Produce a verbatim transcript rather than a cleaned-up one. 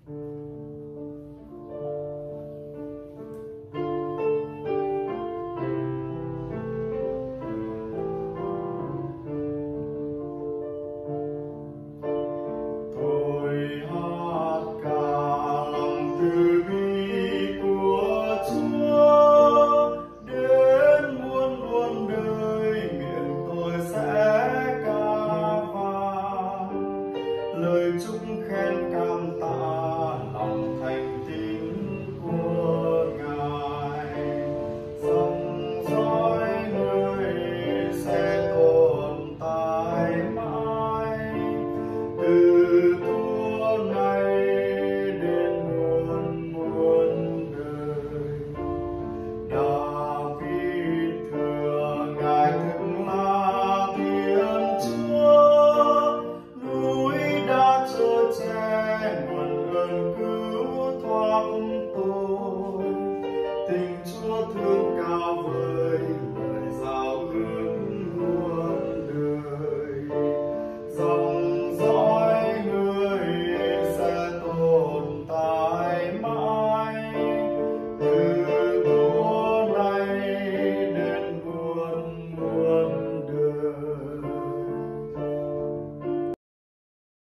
lời chúc khen cảm tạ lòng thành tín của Ngài. Dòng dõi người sẽ tồn tại mãi, từ thuở này đến muôn muôn đời. David thưa Ngài thực là Thiên Chúa, núi đã chở che nguồn ơn cứu thoát tôi. Tình Chúa thương cao vời